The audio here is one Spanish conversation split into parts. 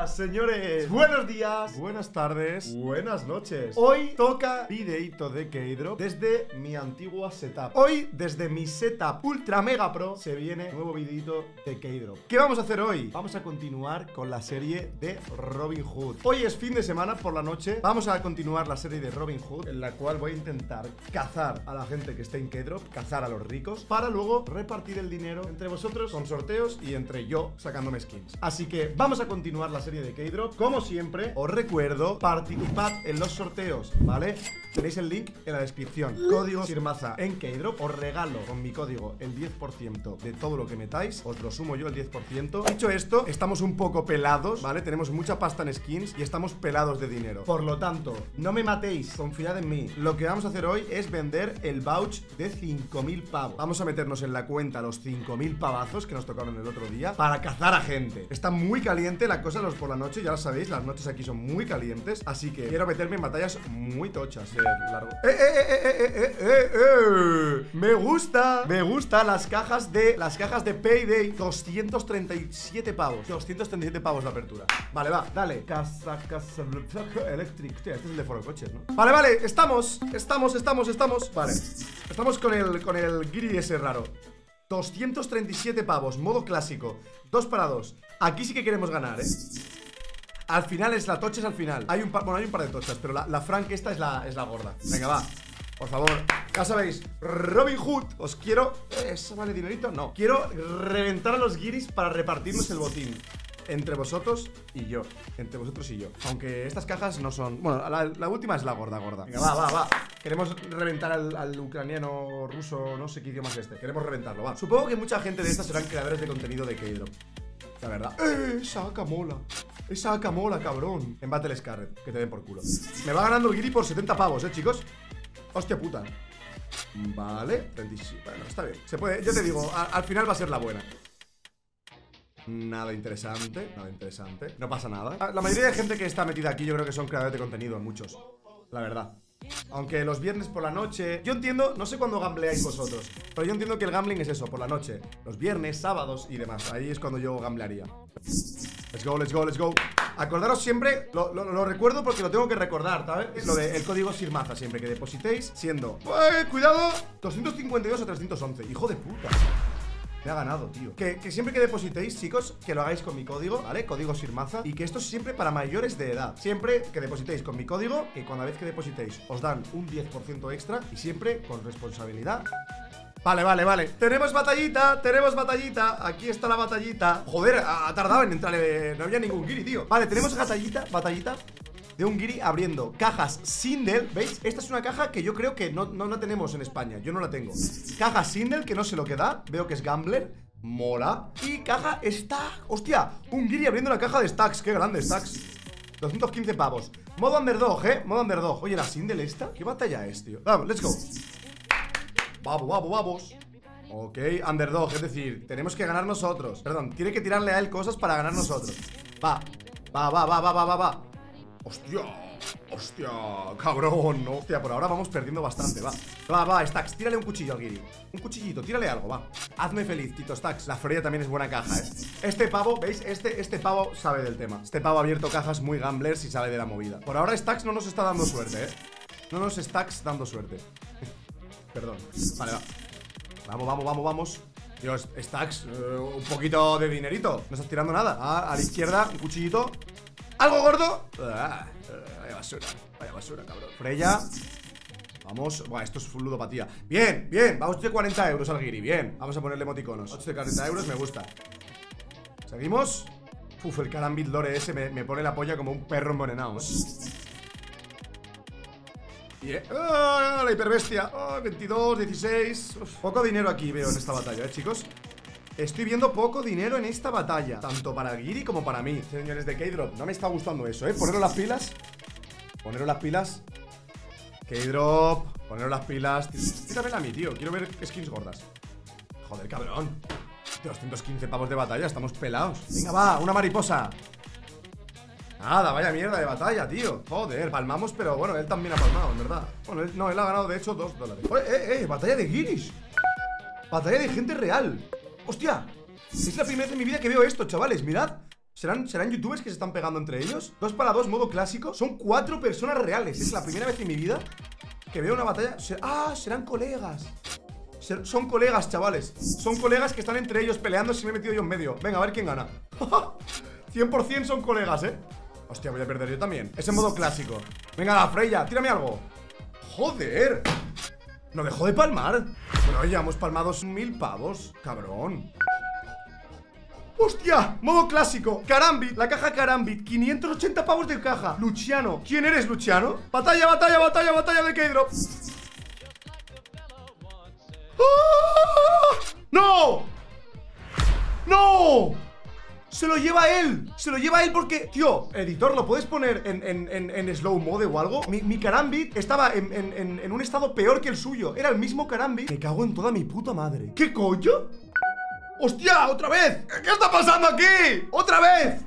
días, señores. Buenos días, buenas tardes, buenas noches. Hoy toca videíto de Keydrop desde mi antigua setup. Hoy, desde mi setup Ultra Mega Pro, se viene nuevo videíto de Keydrop. ¿Qué vamos a hacer hoy? Vamos a continuar con la serie de Robin Hood. Hoy es fin de semana por la noche. Vamos a continuar la serie de Robin Hood, en la cual voy a intentar cazar a la gente que esté en Keydrop, cazar a los ricos, para luego repartir el dinero entre vosotros con sorteos y entre yo sacándome skins. Así que vamos a continuar la serie de Keydrop. Como siempre, os recuerdo, participad en los sorteos, ¿vale? Tenéis el link en la descripción. Código Sirmaza en Keydrop. Os regalo con mi código el 10% de todo lo que metáis. Os lo sumo yo el 10%. Dicho esto, estamos un poco pelados, ¿vale? Tenemos mucha pasta en skins y estamos pelados de dinero. Por lo tanto, no me matéis, confiad en mí. Lo que vamos a hacer hoy es vender el vouch de 5.000 pavos. Vamos a meternos en la cuenta los 5.000 pavazos que nos tocaron el otro día para cazar a gente. Está muy caliente la cosa por la noche, ya lo sabéis, las noches aquí son muy calientes, así que quiero meterme en batallas muy tochas de largo. Me gusta las cajas de Payday. 237 pavos. 237 pavos la apertura. Vale, va, dale. Casa Electric. Hostia, este es el de Foro Coches, ¿no? Vale, estamos. Vale. Estamos con el Giri ese raro. 237 pavos, modo clásico. 2 para 2. Aquí sí que queremos ganar, Al final es la tocha, es al final. Hay un par de tochas, pero la Frank esta es la gorda. Venga, va. Por favor, ya sabéis, Robin Hood, os quiero... ¿Eso vale dinerito? No. Quiero reventar a los guiris para repartirnos el botín. Entre vosotros y yo. Entre vosotros y yo. Aunque estas cajas no son... Bueno, la última es la gorda. Venga, va. Queremos reventar al ucraniano, ruso, no sé qué idioma es este. Queremos reventarlo, va. Supongo que mucha gente de estas serán creadores de contenido de Keydrop. La verdad. Esa AK mola, cabrón. En Battle Scarlet, que te den por culo. Me va ganando el Giri por 70 pavos, chicos. Hostia puta. Vale, 37. Bueno, está bien. Se puede, yo te digo, al final va a ser la buena. Nada interesante. No pasa nada. La mayoría de gente que está metida aquí yo creo que son creadores de contenido, muchos. La verdad. Aunque los viernes por la noche... Yo entiendo, no sé cuándo gambleáis vosotros, pero yo entiendo que el gambling es eso, por la noche. Los viernes, sábados y demás. Ahí es cuando yo gamblearía. Let's go. Acordaros siempre, lo recuerdo porque lo tengo que recordar, ¿sabes? Lo del código Sirmaza, siempre que depositéis, siendo... cuidado, 252 o 311. Hijo de puta. Me ha ganado, tío. Que siempre que depositéis, chicos, que lo hagáis con mi código, ¿vale? Código Sirmaza. Y que esto es siempre para mayores de edad. Siempre que depositéis con mi código, que cada vez que depositéis os dan un 10% extra. Y siempre con responsabilidad. Vale. Tenemos batallita. Aquí está la batallita. Joder, ha tardado en entrar. No había ningún Giri, tío. Vale, tenemos batallita de un Giri abriendo cajas Sindel. ¿Veis? Esta es una caja que yo creo que no la tenemos en España. Yo no la tengo. Caja Sindel, que no sé lo que da. Veo que es Gambler. Mola. Y caja Stack. Hostia, un Giri abriendo una caja de Stacks. Qué grande, Stacks. 215 pavos. Modo Underdog, modo Underdog. Oye, la Sindel esta, ¿qué batalla es, tío? Vamos, let's go. Vamos. Ok, Underdog, es decir, tenemos que ganar nosotros. Perdón, tiene que tirarle a él cosas para ganar nosotros. Va. Hostia, cabrón, no. Hostia, por ahora vamos perdiendo bastante, va, Stacks, tírale un cuchillo al Giri. Un cuchillito, tírale algo, va. Hazme feliz, Tito Stacks. La Florida también es buena caja, Este pavo, ¿veis? Este pavo sabe del tema. Este pavo ha abierto cajas muy gamblers y sabe de la movida. Por ahora Stacks no nos está dando suerte, No nos Stacks dando suerte. Perdón, vale, va. Vamos. Dios, Stacks, un poquito de dinerito. No estás tirando nada. A la izquierda, un cuchillito. ¡Algo gordo! Vaya basura, cabrón. Freya. Vamos. Buah, esto es full ludopatía. Bien. Vamos de 40 euros al Giri. Bien. Vamos a ponerle emoticonos. 8 de 40 euros, me gusta. Seguimos. Uf, el Karambit Lore ese me pone la polla como un perro envenenado, la hiperbestia. 22, 16. Uf, poco dinero aquí veo en esta batalla, chicos. Estoy viendo poco dinero en esta batalla, tanto para el Giri como para mí. Señores de Keydrop, no me está gustando eso, Poneros las pilas. Keydrop, poneros las pilas. Tíramela a mí, tío, quiero ver skins gordas. Joder, cabrón. 215 pavos de batalla, estamos pelados. Venga, va, una mariposa. Nada, vaya mierda de batalla, tío. Joder, palmamos, pero bueno, él también ha palmado, en verdad. Bueno, él ha ganado, de hecho, 2 dólares. Batalla de guiris. Batalla de gente real. ¡Hostia! Es la primera vez en mi vida que veo esto, chavales, mirad. ¿Serán youtubers que se están pegando entre ellos? 2 para 2, modo clásico. Son 4 personas reales. Es la primera vez en mi vida que veo una batalla. Serán colegas. Son colegas, chavales. Son colegas que están entre ellos peleando. Si me he metido yo en medio. Venga, a ver quién gana. 100% son colegas, Hostia, voy a perder yo también. Es en modo clásico. Venga, la Freya, tírame algo. Joder. No dejó de palmar. Bueno, ya hemos palmado 1000 pavos. Cabrón. ¡Hostia! Modo clásico. Karambit, la caja Karambit. 580 pavos de caja. Luciano. ¿Quién eres, Luciano? Batalla, batalla, batalla, batalla de K-Drop. ¡Oh! ¡No! ¡No! Se lo lleva él. Se lo lleva él porque... Tío, editor, ¿lo puedes poner en slow mode o algo? Mi Karambit estaba en un estado peor que el suyo. Era el mismo Karambit. Me cago en toda mi puta madre. ¿Qué coño? ¡Hostia! ¡Otra vez! ¿Qué está pasando aquí? ¡Otra vez!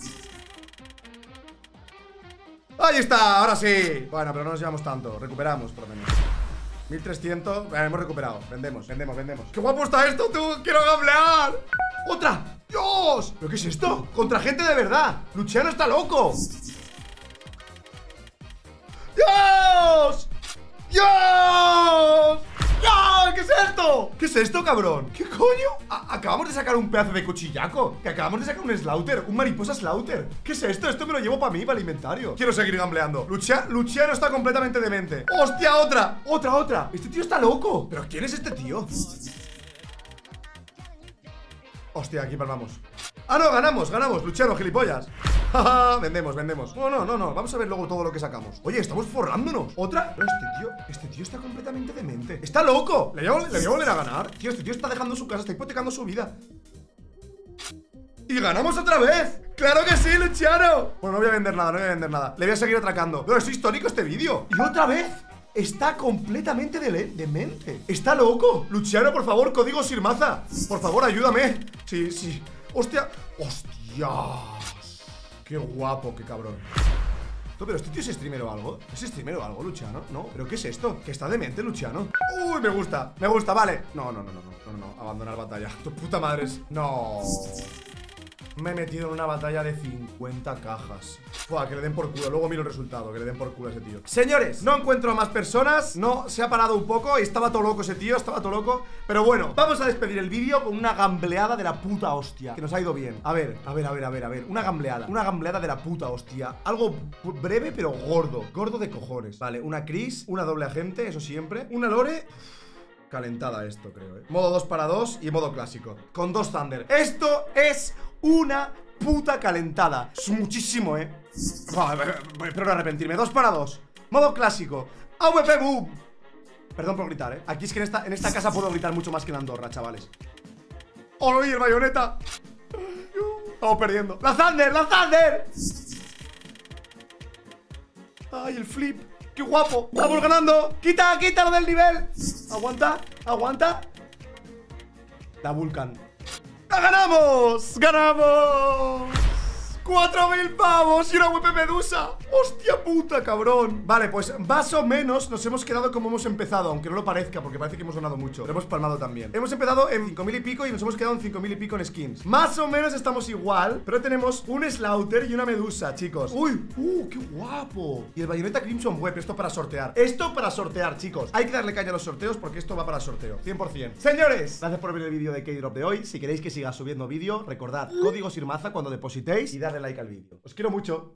¡Ahí está! ¡Ahora sí! Bueno, pero no nos llevamos tanto. Recuperamos, por lo menos. 1300. Hemos recuperado. Vendemos. ¡Qué guapo está esto, tú! ¡Quiero gamblear! ¡Otra! ¡Dios! ¿Pero qué es esto? ¡Contra gente de verdad! ¡Luciano está loco! ¡Dios! ¡Dios! ¡No! ¿Qué es esto? ¿Qué es esto, cabrón? ¿Qué coño? Acabamos de sacar un pedazo de cuchillaco. Que acabamos de sacar un Slaughter. Un mariposa Slaughter. ¿Qué es esto? Esto me lo llevo para mí, para el inventario. Quiero seguir gambleando. Luciano está completamente demente. ¡Hostia, otra! ¡Otra! Este tío está loco. ¿Pero quién es este tío? Hostia, aquí palmamos. ¡Ah, no! Ganamos, Luciano, gilipollas. Vendemos. No. Vamos a ver luego todo lo que sacamos. Oye, estamos forrándonos. ¿Otra? Este tío está completamente demente. ¡Está loco! ¿Le voy a volver a ganar? Tío, este tío está dejando su casa, está hipotecando su vida. ¡Y ganamos otra vez! ¡Claro que sí, Luciano! Bueno, no voy a vender nada. Le voy a seguir atracando. Pero es histórico este vídeo. ¡Y otra vez! Está completamente demente. ¡Está loco! Luciano, por favor, código Sirmaza. Por favor, ayúdame. Sí. ¡Hostia! ¡Qué guapo, qué cabrón! ¿Pero este tío es streamer o algo? ¿Es streamer o algo, Luciano? No, ¿pero qué es esto? ¿Que está demente, Luciano? ¡Uy, me gusta, vale! No, abandonar batalla. Tu puta madre es... No. Me he metido en una batalla de 50 cajas. Fua, que le den por culo, luego miro el resultado. Que le den por culo a ese tío. Señores, no encuentro a más personas. No, se ha parado un poco. Estaba todo loco ese tío, estaba todo loco. Pero bueno, vamos a despedir el vídeo con una gambleada de la puta hostia. Que nos ha ido bien. A ver. Una gambleada de la puta hostia. Algo breve pero gordo. Gordo de cojones. Vale, una Chris, una doble agente, eso siempre. Una Lore. Calentada esto, creo, Modo 2 para 2 y modo clásico. Con 2 Thunder. Esto es una puta calentada. Es muchísimo, Espero no arrepentirme. 2 para 2. Modo clásico. AVP boom. Perdón por gritar, Aquí es que en esta casa puedo gritar mucho más que en Andorra, chavales. ¡Oye, el bayoneta! Estamos perdiendo. ¡La Thunder! ¡Ay, el flip! ¡Qué guapo! ¡Estamos ganando! ¡Quita lo del nivel! ¡Aguanta! La Vulcan. ¡La ganamos! 4.000 pavos y una WP Medusa. ¡Hostia puta, cabrón! Vale, pues más o menos nos hemos quedado como hemos empezado. Aunque no lo parezca, porque parece que hemos ganado mucho. Pero hemos palmado también. Hemos empezado en 5.000 y pico y nos hemos quedado en 5.000 y pico en skins. Más o menos estamos igual, pero tenemos un Slaughter y una Medusa, chicos. ¡Uy! ¡Qué guapo! Y el bayoneta Crimson Web, esto para sortear. Chicos. Hay que darle caña a los sorteos porque esto va para sorteo 100%. Señores, gracias por ver el vídeo de K-Drop de hoy. Si queréis que siga subiendo vídeo, recordad, código Sirmaza cuando depositéis y darle like al vídeo. Os quiero mucho.